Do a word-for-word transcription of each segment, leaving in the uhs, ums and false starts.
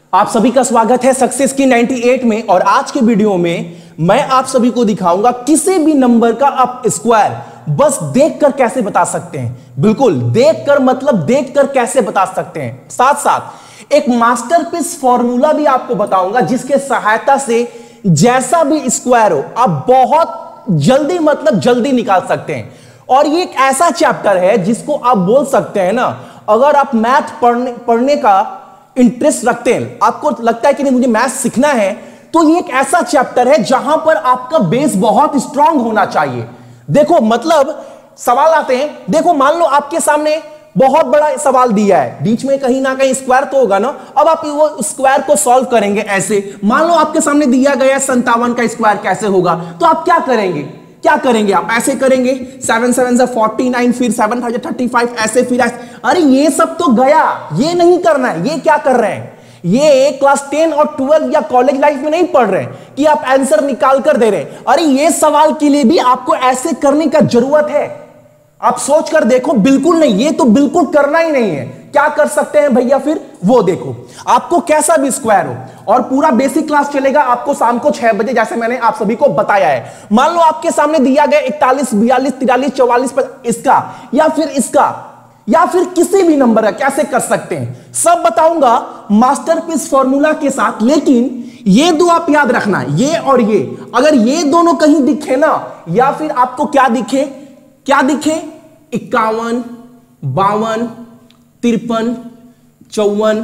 आप सभी का स्वागत है सक्सेस की अट्ठानवे में। और आज के वीडियो में मैं आप सभी को दिखाऊंगा किसी भी नंबर का आप स्क्वायर बस देखकर कैसे बता सकते हैं। बिल्कुल देखकर, मतलब देखकर कैसे बता सकते हैं। साथ साथ एक मास्टरपीस फॉर्मूला भी आपको बताऊंगा जिसके सहायता से जैसा भी स्क्वायर हो आप बहुत जल्दी, मतलब जल्दी निकाल सकते हैं। और ये एक ऐसा चैप्टर है जिसको आप बोल सकते हैं ना, अगर आप मैथ पढ़ने पढ़ने का इंटरेस्ट रखते हैं, आपको लगता है कि नहीं मुझे मैथ सीखना है, तो ये एक ऐसा चैप्टर है जहां पर आपका बेस बहुत स्ट्रांग होना चाहिए। देखो मतलब सवाल आते हैं, देखो मान लो आपके सामने बहुत बड़ा सवाल दिया है, बीच में कहीं ना कहीं स्क्वायर तो होगा ना। अब आप वो स्क्वायर को सॉल्व करेंगे ऐसे। मान लो आपके सामने दिया गया संतावन का स्क्वायर कैसे होगा, तो आप क्या करेंगे क्या करेंगे आप ऐसे करेंगे, सेवन सेवन से फोर्टी नाइन, फिर सेवन फाइव थर्टी फाइव, ऐसे फिर ऐसे। अरे ये सब तो गया, ये नहीं करना है। ये क्या कर रहे हैं, ये क्लास टेन और ट्वेल्व या कॉलेज लाइफ में नहीं पढ़ रहे हैं कि आप आंसर निकाल कर दे रहे हैं। अरे ये सवाल के लिए भी आपको ऐसे करने का जरूरत है। आप सोच कर देखो, बिल्कुल नहीं, ये तो बिल्कुल करना ही नहीं है। क्या कर सकते हैं भैया फिर, वो देखो। आपको कैसा भी स्क्वायर हो, और पूरा बेसिक क्लास चलेगा आपको शाम को छह बजे, जैसे मैंने आप सभी को बताया है। मान लो आपके सामने दिया गया इकतालीस, बयालीस, तिरालीस, चौवालीस, इसका या फिर इसका या फिर किसी भी नंबर का कैसे कर सकते हैं, सब बताऊंगा मास्टरपीस फॉर्मूला के साथ। लेकिन ये दो आप याद रखना, ये और ये, अगर ये दोनों कहीं दिखे ना, या फिर आपको क्या दिखे क्या दिखे इक्यावन, बावन, तिरपन, चौवन,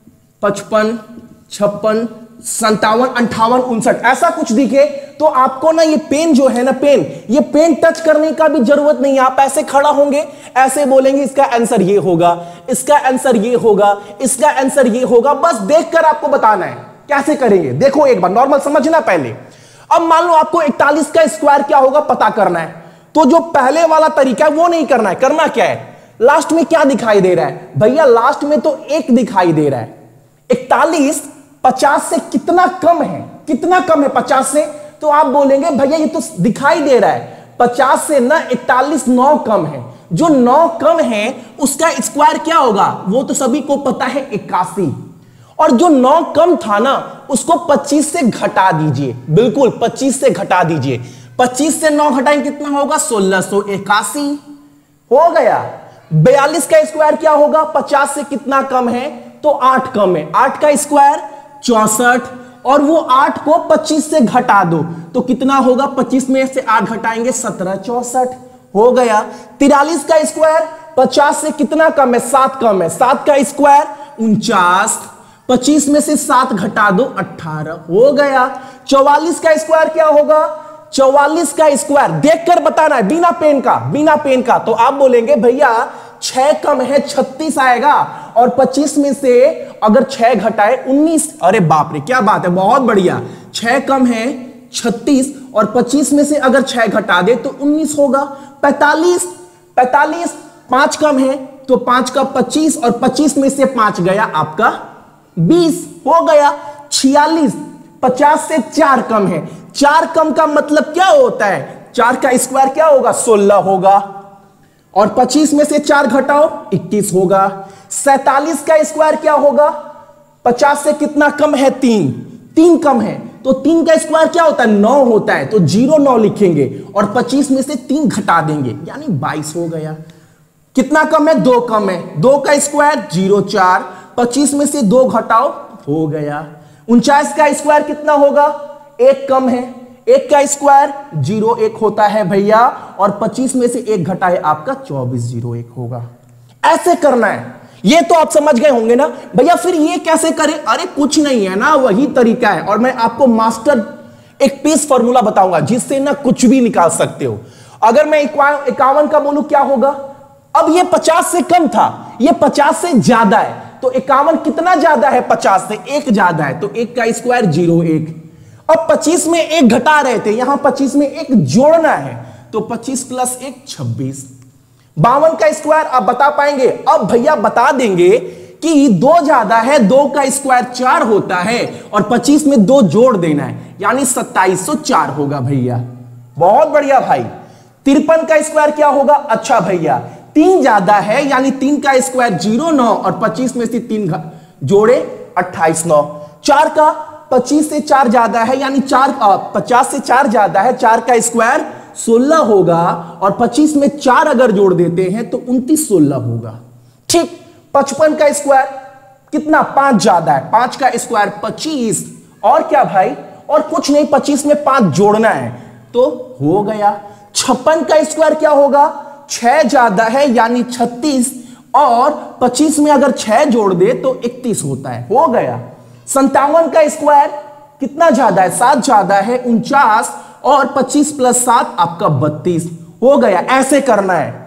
पचपन, छप्पन, संतावन, अंठावन, उनसठ, ऐसा कुछ दिखे, तो आपको ना ये पेन जो है ना, पेन ये पेन टच करने का भी जरूरत नहीं है। आप ऐसे खड़ा होंगे, ऐसे बोलेंगे इसका आंसर ये होगा, इसका आंसर ये होगा, इसका आंसर ये होगा। बस देखकर आपको बताना है कैसे करेंगे। देखो एक बार नॉर्मल समझना पहले। अब मान लो आपको इकतालीस का स्क्वायर क्या होगा पता करना है, तो जो पहले वाला तरीका है वो नहीं करना है। करना क्या है, लास्ट में क्या दिखाई दे रहा है भैया, लास्ट में तो एक दिखाई दे रहा है। इकतालीस पचास से कितना कम है, कितना कम है पचास से, तो आप बोलेंगे भैया ये तो दिखाई दे रहा है पचास से ना इकतालीस नौ कम है। जो नौ कम है उसका स्क्वायर क्या होगा, वो तो सभी को पता है इक्यासी। और जो नौ कम था ना उसको पच्चीस से घटा दीजिए। बिल्कुल पच्चीस से घटा दीजिए। पच्चीस से नौ घटाएंगे कितना होगा, सोलह सौ इक्यासी हो गया। बयालीस का स्क्वायर क्या होगा, पचास से कितना कम है, तो आठ कम है। आठ का स्क्वायर चौसठ, और वो आठ को पच्चीस से घटा दो तो कितना होगा, पच्चीस में से आठ घटाएंगे सत्रह, चौसठ हो गया। तिरालीस का स्क्वायर पचास से कितना कम है, सात कम है। सात का स्क्वायर उनचास, पच्चीस में से सात घटा दो अठारह हो गया। चौवालीस का स्क्वायर क्या होगा, चौवालीस का स्क्वायर देखकर बताना है, बिना पेन का, बिना पेन का। तो आप बोलेंगे भैया छह कम है, छत्तीस आएगा, और पच्चीस में से अगर छह घटाए उन्नीस। अरे बाप रे क्या बात है, बहुत बढ़िया। छह कम है छत्तीस, और पच्चीस में से अगर छह घटा दे तो उन्नीस होगा। पैंतालीस, पैंतालीस पांच कम है तो पांच का पच्चीस, और पच्चीस में से पांच गया आपका बीस हो गया। छियालीस पचास से चार कम है, चार कम का मतलब क्या होता है, चार का स्क्वायर क्या होगा, सोलह होगा, और पच्चीस में से चार घटाओ इक्कीस होगा। सैतालीस का स्क्वायर क्या होगा, पचास से कितना कम है, तीन, तीन कम है, तो तीन का स्क्वायर क्या होता है, नौ होता है, तो जीरो नौ लिखेंगे, और पच्चीस में से तीन घटा देंगे यानी बाईस हो गया। कितना कम है, दो कम है, दो का स्क्वायर जीरो चार, पच्चीस में से दो घटाओ हो गया। उनचास का स्क्वायर कितना होगा, एक कम है, एक का स्क्वायर जीरो एक होता है भैया, और पच्चीस में से एक घटाए आपका चौबीस, जीरो एक होगा। ऐसे करना है। ये तो आप समझ गए होंगे ना भैया, फिर ये कैसे करें, अरे कुछ नहीं है ना, वही तरीका है। और मैं आपको मास्टर एक पीस फॉर्मूला बताऊंगा जिससे ना कुछ भी निकाल सकते हो। अगर मैं इक्यावन का बोलूं क्या होगा, अब ये पचास से कम था, ये पचास से ज्यादा है, तो इक्यावन कितना ज्यादा है, पचास से एक ज्यादा है, तो एक का स्क्वायर जीरो एक। अब पच्चीस में एक घटा रहे थे, यहां पच्चीस में एक जोड़ना है, तो पच्चीस प्लस एक छब्बीस। बावन का स्क्वायर आप बता पाएंगे, अब भैया बता देंगे कि दो ज्यादा है, दो का स्क्वायर चार होता है, और पच्चीस में दो जोड़ देना है यानी सत्ताईस सौ चार होगा भैया। बहुत बढ़िया भाई। तिरपन का स्क्वायर क्या होगा, अच्छा भैया तीन ज्यादा है यानी तीन का स्क्वायर जीरो नौ, और पच्चीस में से तीन जोड़े अट्ठाईस नौ। चार का पच्चीस से चार ज्यादा है, यानी चार पचास से चार ज्यादा है, चार का स्क्वायर सोलह होगा, और पच्चीस में चार अगर जोड़ देते हैं तो उनतीस सोलह होगा। ठीक, पचपन का स्क्वायर कितना, पांच ज्यादा है, पांच का स्क्वायर पच्चीस, और क्या भाई, और कुछ नहीं, पच्चीस में पांच जोड़ना है तो हो गया। छप्पन का स्क्वायर क्या होगा, छह ज्यादा है यानी छत्तीस, और पच्चीस में अगर छह जोड़ दे तो इकतीस होता है, हो गया। संतावन का स्क्वायर कितना ज्यादा है, सात ज्यादा है, उनचास, और पच्चीस प्लस सात आपका बत्तीस, हो गया। ऐसे करना है।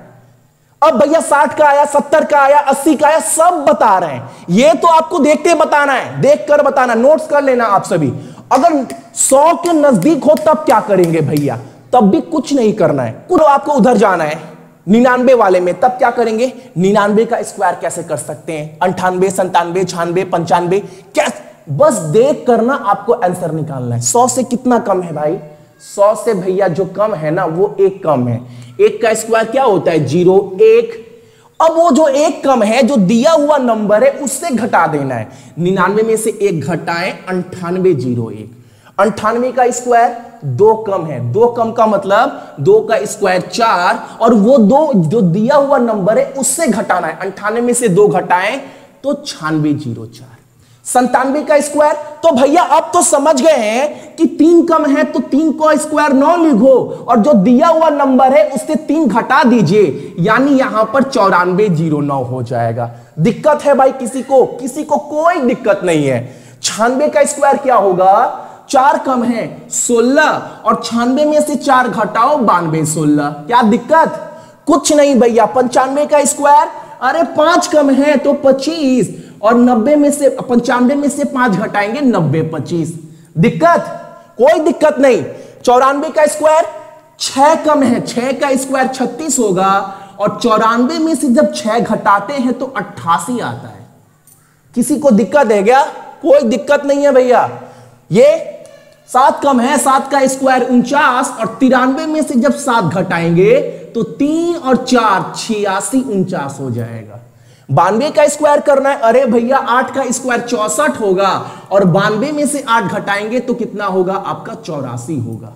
अब भैया साठ का आया, सत्तर का आया, अस्सी का आया, सब बता रहे हैं, ये तो आपको देखते बताना है, देख कर बताना, नोट्स कर लेना आप सभी। अगर सौ के नजदीक हो तब क्या करेंगे भैया, तब भी कुछ नहीं करना है, कुछ आपको उधर जाना है निन्यानवे वाले में, तब क्या करेंगे, निन्यानवे का स्क्वायर कैसे कर सकते हैं, अंठानवे, संतानवे, छियानवे, पंचानवे, क्या, बस देख करना, आपको आंसर निकालना है। सौ से कितना कम है भाई, सौ से भैया जो कम है ना वो एक कम है। एक का स्क्वायर क्या होता है, जीरो, एक। अब वो जो एक कम है, जो दिया हुआ नंबर है उससे घटा देना है। निन्यानवे में से एक घटाएं, अंठानवे, जीरो, एक। अंठानवे का स्क्वायर दो कम है, दो कम का मतलब दो का स्क्वायर चार, और वो दो जो दिया हुआ नंबर है उससे घटाना है। अंठानवे में से दो घटाएं तो छियानवे, जीरो, चार। संतानवे का स्क्वायर, तो भैया आप तो समझ गए हैं कि तीन कम है तो तीन को स्क्वायर नौ लिखो, और जो दिया हुआ नंबर है उससे तीन घटा दीजिए, यानी यहां पर चौरानवे, जीरो, नौ हो जाएगा। दिक्कत है भाई किसी को, किसी को कोई दिक्कत नहीं है। छियानवे का स्क्वायर क्या होगा, चार कम है, सोलह, और छियानवे में से चार घटाओ, बानवे, सोलह, क्या दिक्कत, कुछ नहीं भैया। पंचानवे का स्क्वायर, अरे पांच कम है तो पच्चीस, और नब्बे में से पंचानवे में से पांच घटाएंगे, नब्बे, पच्चीस, दिक्कत, कोई दिक्कत नहीं। चौरानवे का स्क्वायर, छह कम है, छह का स्क्वायर छत्तीस होगा, और चौरानवे में से जब छह घटाते हैं तो अट्ठासी आता है। किसी को दिक्कत है क्या, कोई दिक्कत नहीं है भैया। ये सात कम है, सात का स्क्वायर उनचास, और तिरानवे में से जब सात घटाएंगे तो तीन और चार छियासी, उनचास हो जाएगा। बानवे का स्क्वायर करना है, अरे भैया आठ का स्क्वायर चौसठ होगा, और बानवे में से आठ घटाएंगे तो कितना होगा आपका, चौरासी होगा।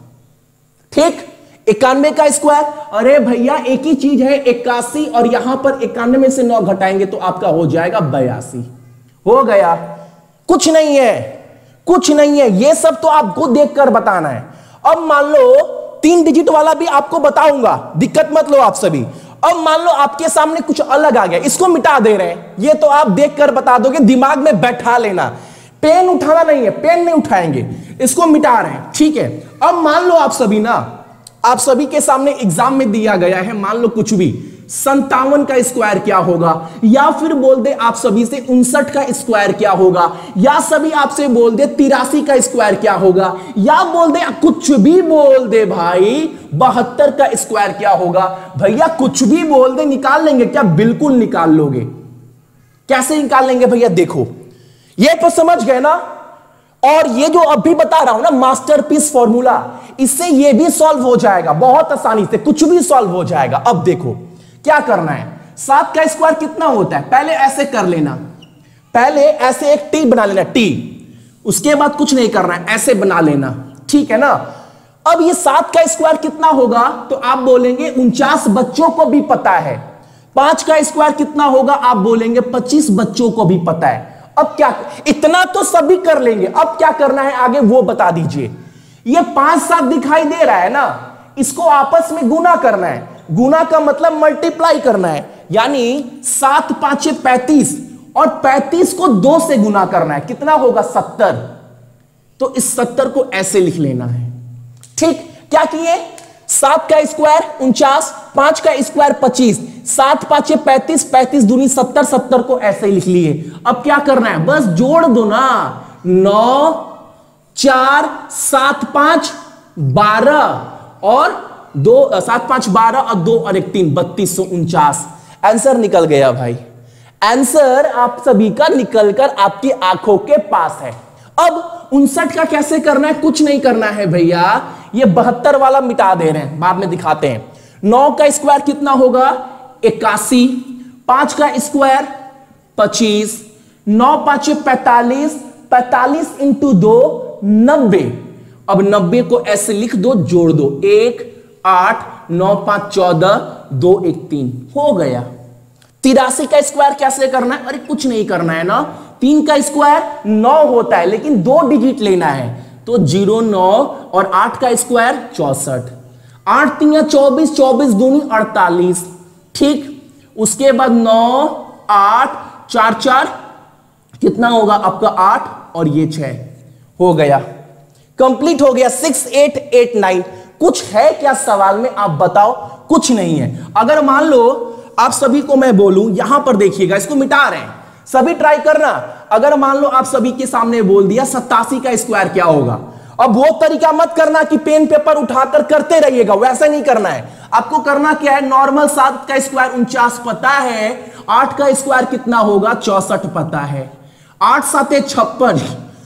ठीक, इक्यानवे का स्क्वायर, अरे भैया एक ही चीज है, इक्यासी, और यहां पर इक्यानवे में से नौ घटाएंगे तो आपका हो जाएगा बयासी, हो गया। कुछ नहीं है, कुछ नहीं है, ये सब तो आपको देखकर बताना है। अब मान लो तीन डिजिट वाला भी आपको बताऊंगा, दिक्कत मत लो आप सभी। अब मान लो आपके सामने कुछ अलग आ गया, इसको मिटा दे रहे हैं, ये तो आप देखकर बता दोगे, दिमाग में बैठा लेना, पेन उठाना नहीं है, पेन नहीं उठाएंगे, इसको मिटा रहे हैं, ठीक है। अब मान लो आप सभी ना, आप सभी के सामने एग्जाम में दिया गया है, मान लो कुछ भी, संतावन का स्क्वायर क्या होगा, या फिर बोल दे आप सभी से उनसठ का स्क्वायर क्या होगा, या सभी आपसे बोल दे तिरासी का स्क्वायर क्या होगा, या बोल दे कुछ भी बोल दे भाई बहत्तर का स्क्वायर क्या होगा। भैया कुछ भी बोल दे, निकाल लेंगे क्या, बिल्कुल निकाल लोगे। कैसे निकाल लेंगे भैया, देखो ये तो समझ गए ना। और ये जो अभी बता रहा हूं ना मास्टरपीस फॉर्मूला, इससे ये भी सॉल्व हो जाएगा बहुत आसानी से, कुछ भी सॉल्व हो जाएगा। अब देखो क्या करना है, सात का स्क्वायर कितना होता है, पहले ऐसे कर लेना, पहले ऐसे एक टी बना लेना, टी, उसके बाद कुछ नहीं करना है, ऐसे बना लेना, ठीक है ना। अब ये सात का स्क्वायर कितना होगा, तो आप बोलेंगे उनचास बच्चों को भी पता है। पांच का स्क्वायर कितना होगा, आप बोलेंगे पच्चीस बच्चों को भी पता है। अब क्या, इतना तो सभी कर लेंगे, अब क्या करना है आगे वो बता दीजिए। ये पांच सात दिखाई दे रहा है ना, इसको आपस में गुना करना है, गुना का मतलब मल्टीप्लाई करना है, यानी सात पांचे पैंतीस, और पैंतीस को दो से गुना करना है, कितना होगा, सत्तर। तो इस सत्तर को ऐसे लिख लेना है, ठीक। क्या किए, सात का स्क्वायर उनचास, पांच का स्क्वायर पच्चीस, सात पांचे पैंतीस, पैंतीस दूनी सत्तर, सत्तर को ऐसे लिख लिए। अब क्या करना है, बस जोड़ दो ना, नौ, चार, सात, पांच, बारह, और दो, सात पांच बारह, और दो और एक तीन, बत्तीस सौ उनचास। आंसर निकल गया भाई, आंसर आप सभी का निकलकर आपकी आंखों के पास है। अब उनसठ का कैसे करना है, कुछ नहीं करना है भैया, ये बहत्तर वाला मिटा दे रहे हैं, बाद में दिखाते हैं। नौ का स्क्वायर कितना होगा, इक्यासी, पांच का स्क्वायर पच्चीस, नौ पांचे पैतालीस, पैतालीस इंटू दो नब्बे। अब नब्बे को ऐसे लिख दो, जोड़ दो, एक आठ, नौ पांच चौदह, दो एक तीन, हो गया। तिरासी का स्क्वायर कैसे करना है? अरे कुछ नहीं करना है ना, तीन का स्क्वायर नौ होता है लेकिन दो डिजिट लेना है, तो जीरो नौ, और आठ का स्क्वायर चौसठ, आठ तीन चौबीस, चौबीस दूनी अड़तालीस, ठीक। उसके बाद नौ, आठ, चार चार कितना होगा आपका? आठ, और ये छह, हो गया, कंप्लीट हो गया। Six eight eight nine. कुछ है क्या सवाल में? आप बताओ। कुछ नहीं है। अगर मान लो आप सभी को मैं बोलूं, यहां पर देखिएगा, इसको मिटा रहे हैं, सभी ट्राई करना। अगर मान लो आप सभी के सामने बोल दिया सत्तासी का स्क्वायर क्या होगा, अब वो तरीका मत करना कि पेन पेपर उठाकर करते रहिएगा, वैसा नहीं करना है। आपको करना क्या है? नॉर्मल सात का स्क्वायर उनचास पता है, आठ का स्क्वायर कितना होगा? चौसठ पता है, आठ साते छप्पन,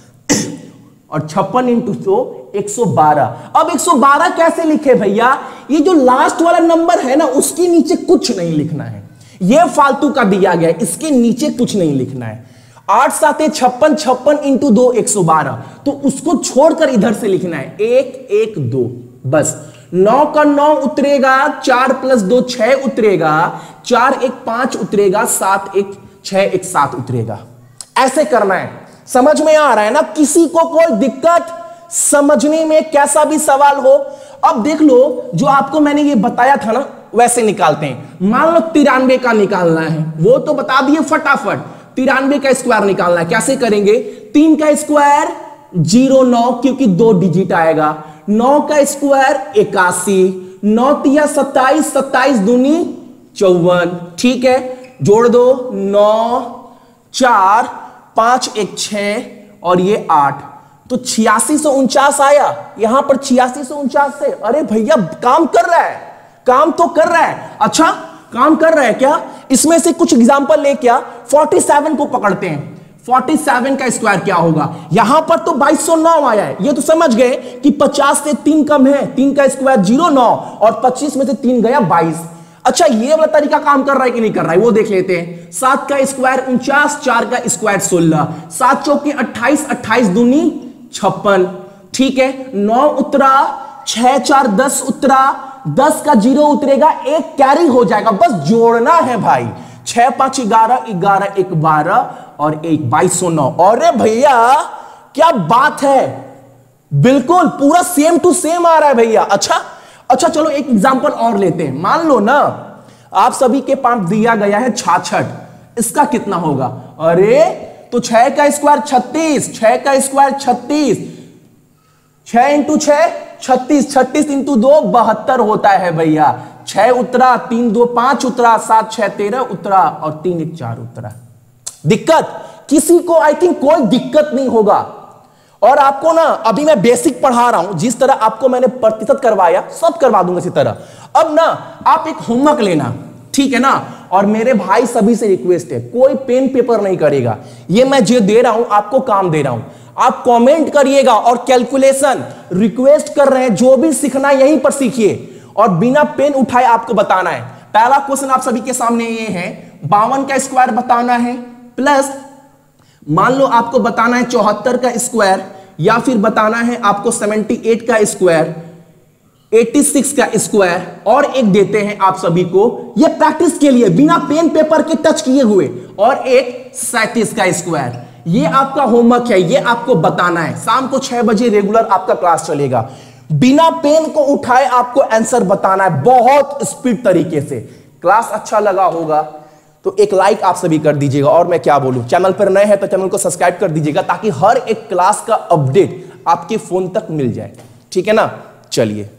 और छप्पन इंटू सौ एक सौ बारह। अब एक सौ बारह कैसे लिखे भैया? ये जो लास्ट वाला नंबर है ना, उसके नीचे कुछ नहीं लिखना है, ये फालतू का दिया गया है, इसके नीचे कुछ नहीं लिखना है। आठ साते छप्पन, छप्पन इंटू दो एक सौ बारह, तो उसको छोड़कर इधर से लिखना है एक एक दो, बस। नौ का नौ उतरेगा, चार प्लस दो छह उतरेगा, चार एक पांच उतरेगा, सात एक छह एक सात उतरेगा। ऐसे करना है। समझ में आ रहा है ना? किसी को कोई दिक्कत समझने में? कैसा भी सवाल हो, अब देख लो, जो आपको मैंने ये बताया था ना, वैसे निकालते हैं। मान लो तिरानवे का निकालना है, वो तो बता दिए फटाफट। तिरानवे का स्क्वायर निकालना है, कैसे करेंगे? तीन का स्क्वायर जीरो नौ, क्योंकि दो डिजिट आएगा। नौ का स्क्वायर इक्यासी, नौ तिया सत्ताईस, सत्ताईस दूनी चौवन, ठीक है, जोड़ दो, नौ, चार, पांच एक छह, और ये आठ, तो छियासी सौ उनचास आया। यहां पर छियासी सौ उनचास से, अरे भैया काम कर रहा है, काम तो कर रहा है। अच्छा काम कर रहा है क्या? इसमें से कुछ एग्जांपल ले, क्या सैंतालीस को पकड़ते हैं। सैंतालीस का स्क्वायर क्या होगा? यहां पर तो बाईस सौ नौ आया है, ये तो समझ गए कि पचास से तीन कम है, तीन का स्क्वायर जीरो नौ, और पच्चीस में से तीन गया बाईस। अच्छा ये वाला तरीका काम कर रहा है कि नहीं कर रहा है, वो देख लेते हैं। सात का स्क्वायर उनचास, चार का स्क्वायर सोलह, सात चौके अट्ठाईस, अट्ठाईस दूनी छप्पन, ठीक है। नौ उतरा, छह चार दस उतरा, दस का जीरो उतरेगा, एक कैरी हो जाएगा, बस जोड़ना है भाई। छह पांच ग्यारह, ग्यारह एक बारह, और एक बाईस सौ नौ। अरे भैया क्या बात है, बिल्कुल पूरा सेम टू सेम आ रहा है भैया। अच्छा अच्छा चलो एक एग्जांपल और लेते हैं। मान लो ना आप सभी के पास दिया गया है छाछठ, इसका कितना होगा? अरे तो छह का स्क्वायर छत्तीस, छह का स्क्वायर छत्तीस, छह इंटू छह छत्तीस, छत्तीस इंटू दो बहत्तर होता है भैया। छह उतरा, तीन दो पांच उतरा, सात छह तेरह उतरा, और तीन एक चार उतरा। दिक्कत किसी को? आई थिंक कोई दिक्कत नहीं होगा। और आपको ना अभी मैं बेसिक पढ़ा रहा हूं, जिस तरह आपको मैंने प्रतिशत करवाया सब करवा दूंगा इसी तरह। अब ना आप एक होमवर्क लेना, ठीक है ना, और मेरे भाई सभी से रिक्वेस्ट है, कोई पेन पेपर नहीं करेगा, ये मैं जो दे रहा हूं आपको काम दे रहा हूं, आप कमेंट करिएगा और कैलकुलेशन रिक्वेस्ट कर रहे हैं, जो भी सीखना है यहीं पर सीखिए, और बिना पेन उठाए आपको बताना है। पहला क्वेश्चन आप सभी के सामने ये है, बावन का स्क्वायर बताना है, प्लस मान लो आपको बताना है चौहत्तर का स्क्वायर, या फिर बताना है आपको अठहत्तर का स्क्वायर, छियासी का स्क्वायर, और एक देते हैं आप सभी को ये प्रैक्टिस के लिए बिना पेन पेपर के टच किए हुए, और एक सैंतीस का स्क्वायर। ये आपका होमवर्क है, ये आपको बताना है। शाम को छह बजे रेगुलर आपका क्लास चलेगा, बिना पेन को उठाए आपको आंसर बताना है, बहुत स्पीड तरीके से। क्लास अच्छा लगा होगा तो एक लाइक आप सभी कर दीजिएगा, और मैं क्या बोलूं, चैनल पर नए हैं तो चैनल को सब्सक्राइब कर दीजिएगा, ताकि हर एक क्लास का अपडेट आपके फोन तक मिल जाए, ठीक है ना। चलिए।